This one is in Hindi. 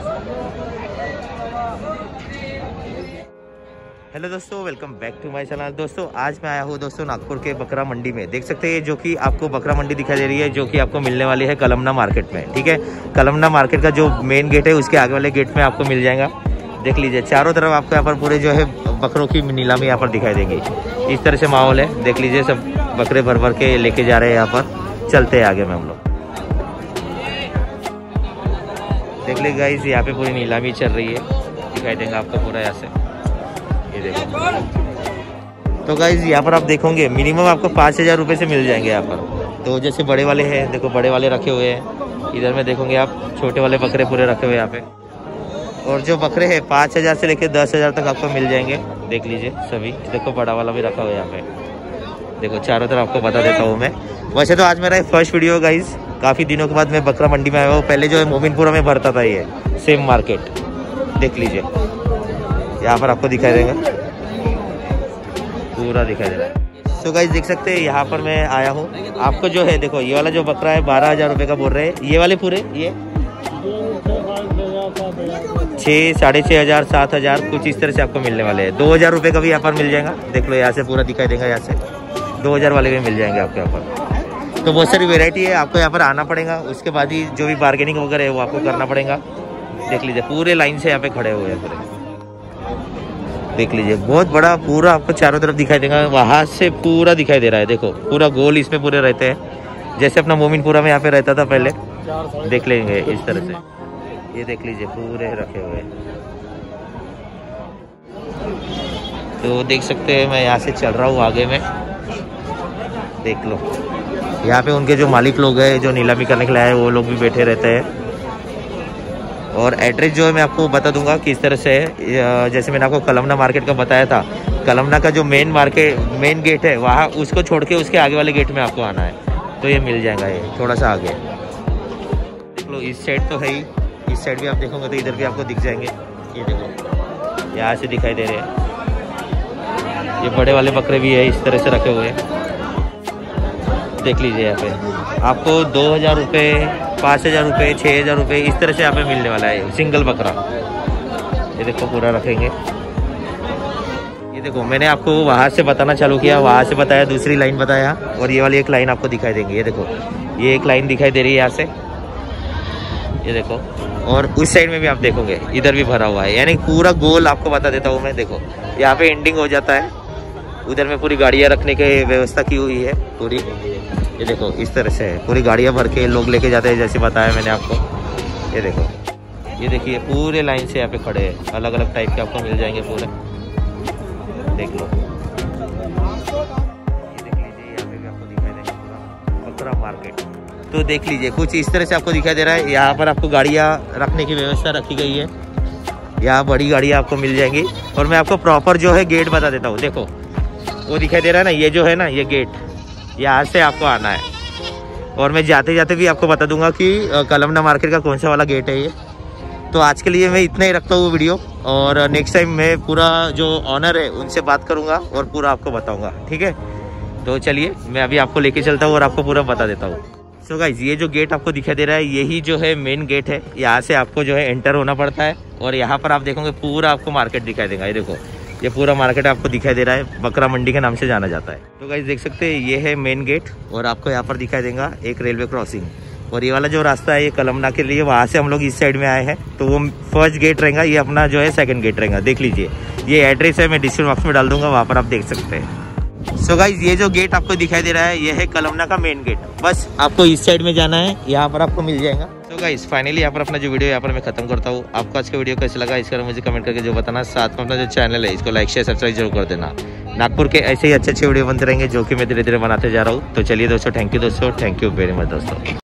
हेलो दोस्तों, welcome back to my channel. दोस्तों आज मैं आया हूँ दोस्तों नागपुर के बकरा मंडी में। देख सकते हैं जो कि आपको बकरा मंडी दिखाई दे रही है, जो कि आपको मिलने वाली है कलमना मार्केट में। ठीक है, कलमना मार्केट का जो मेन गेट है उसके आगे वाले गेट में आपको मिल जाएगा। देख लीजिए चारों तरफ आपको यहाँ पर पूरे जो है बकरों की नीलामी यहाँ पर दिखाई देंगी। इस तरह से माहौल है। देख लीजिए सब बकरे भर भर के लेके जा रहे हैं यहाँ पर। चलते हैं आगे में हम लोग। देख लीजिए गाइस, यहाँ पे पूरी नीलामी चल रही है, दिखाई देंगे आपको पूरा यहाँ से। ये देखो तो गाइस यहाँ पर आप देखोगे मिनिमम आपको 5,000 रुपये से मिल जाएंगे यहाँ पर। तो जैसे बड़े वाले हैं, देखो बड़े वाले रखे हुए हैं। इधर में देखोगे आप छोटे वाले बकरे पूरे रखे हुए हैं यहाँ पे। और जो बकरे हैं 5,000 से लेकर 10,000 तक आपको मिल जाएंगे। देख लीजिए सभी, देखो बड़ा वाला भी रखा हुआ है यहाँ पे। देखो चारों तरफ आपको बता देता हूँ मैं। वैसे तो आज मेरा फर्स्ट वीडियो गाइस, काफ़ी दिनों के बाद मैं बकरा मंडी में आया हूँ। पहले जो है मोमिनपुरा में भरता था ये सेम मार्केट। देख लीजिए यहाँ पर आपको दिखाई देगा, पूरा दिखाई दे रहा है। तो गाइस देख सकते हैं यहाँ पर मैं आया हूँ। आपको जो है देखो ये वाला जो बकरा है 12,000 रुपये का बोल रहे हैं। ये वाले पूरे ये 6, 6,500, 7,000 कुछ इस तरह से आपको मिलने वाले हैं। 2,000 रुपये का भी यहाँ पर मिल जाएगा। देख लो यहाँ से पूरा दिखाई देगा, यहाँ से 2,000 वाले भी मिल जाएंगे आपको यहाँ पर। तो बहुत सारी वेराइटी है, आपको यहाँ पर आना पड़ेगा। उसके बाद ही जो भी बार्गेनिंग वगैरह है वो आपको करना पड़ेगा। देख लीजिए पूरे लाइन से यहाँ पे खड़े हुए हैं पूरे। देख लीजिए बहुत बड़ा पूरा आपको चारों तरफ दिखाई देगा। वहाँ से पूरा दिखाई दे रहा है। देखो पूरा गोल इसमें पूरे रहते हैं, जैसे अपना मोमिनपुरा में यहाँ पे रहता था पहले। देख लेंगे इस तरह से। ये देख लीजिए पूरे रखे हुए हैं। तो देख सकते हैं मैं यहाँ से चल रहा हूँ आगे में। देख लो यहाँ पे उनके जो मालिक लोग हैं, जो नीलामी करने के लिए आए, वो लोग भी बैठे रहते हैं। और एड्रेस जो है मैं आपको बता दूंगा किस तरह से है। जैसे मैंने आपको कलमना मार्केट का बताया था, कलमना का जो मेन गेट है वहाँ, उसको छोड़ के उसके आगे वाले गेट में आपको आना है। तो ये मिल जाएगा, ये थोड़ा सा आगे देख लो। इस साइड तो है ही, इस साइड भी आप देखोगे तो इधर भी आपको दिख जाएंगे। ये देखो यहाँ से दिखाई दे रहे हैं। ये बड़े वाले बकरे भी है, इस तरह से रखे हुए हैं। देख लीजिए यहाँ पे आपको 2,000 रुपये, 5,000 रुपये, 6,000 रुपये इस तरह से यहाँ पे मिलने वाला है सिंगल बकरा। ये देखो पूरा रखेंगे। ये देखो मैंने आपको वहाँ से बताना चालू किया, वहाँ से बताया, दूसरी लाइन बताया, और ये वाली एक लाइन आपको दिखाई देंगे। ये देखो ये एक लाइन दिखाई दे रही है यहाँ से। ये देखो और उस साइड में भी आप देखोगे इधर भी भरा हुआ है। यानी पूरा गोल आपको बता देता हूँ मैं। देखो यहाँ पे एंडिंग हो जाता है, उधर में पूरी गाड़ियाँ रखने की व्यवस्था की हुई है पूरी। ये देखो इस तरह से पूरी गाड़ियाँ भर के लोग लेके जाते हैं, जैसे बताया मैंने आपको। ये देखो, ये देखिए पूरे लाइन से यहाँ पे खड़े हैं, अलग अलग टाइप के आपको मिल जाएंगे पूरे। देख लो ये देख लीजिए यहाँ पे भी आपको दिखाई देगा पूरा बकरा मार्केट। तो देख लीजिए कुछ इस तरह से आपको दिखाई दे रहा है। यहाँ पर आपको गाड़ियाँ रखने की व्यवस्था रखी गई है। यहाँ बड़ी गाड़ियाँ आपको मिल जाएंगी। और मैं आपको प्रॉपर जो है गेट बता देता हूँ। देखो वो दिखाई दे रहा है ना, ये जो है ना ये गेट, यहाँ से आपको आना है। और मैं जाते जाते भी आपको बता दूंगा कि कलमना मार्केट का कौन सा वाला गेट है ये। तो आज के लिए मैं इतना ही रखता हूँ वीडियो, और नेक्स्ट टाइम मैं पूरा जो ऑनर है उनसे बात करूंगा और पूरा आपको बताऊंगा। ठीक है, तो चलिए मैं अभी आपको लेके चलता हूँ और आपको पूरा बता देता हूँ। सो गाइस ये जो गेट आपको दिखाई दे रहा है, यही जो है मेन गेट है। यहाँ से आपको जो है एंटर होना पड़ता है। और यहाँ पर आप देखोगे पूरा आपको मार्केट दिखाई देगा। ये देखो ये पूरा मार्केट आपको दिखाई दे रहा है, बकरा मंडी के नाम से जाना जाता है। तो गाइस देख सकते हैं ये है मेन गेट, और आपको यहाँ पर दिखाई देगा एक रेलवे क्रॉसिंग। और ये वाला जो रास्ता है ये कलमना के लिए, वहाँ से हम लोग इस साइड में आए हैं। तो वो फर्स्ट गेट रहेगा, ये अपना जो है सेकंड गेट रहेगा। देख लीजिए ये एड्रेस है, मैं डिस्क्रिप्शन बॉक्स में डाल दूंगा, वहाँ पर आप देख सकते हैं। सो गाइस ये जो गेट आपको दिखाई दे रहा है ये है कलमना का मेन गेट। बस आपको इस साइड में जाना है, यहाँ पर आपको मिल जाएगा। तो गाइस फाइनली यहाँ पर अपना जो वीडियो यहाँ पर मैं खत्म करता हूँ। आपको आज का वीडियो कैसा लगा इसका मुझे कमेंट करके जो बताना। साथ में अपना जो चैनल है इसको लाइक शेयर सब्सक्राइब जरूर कर देना। नागपुर के ऐसे ही अच्छे वीडियो बनते रहेंगे जो कि मैं धीरे धीरे बनाते जा रहा हूँ। तो चलिए दोस्तों, थैंक यू दोस्तों, थैंक यू वेरी मच दोस्तों।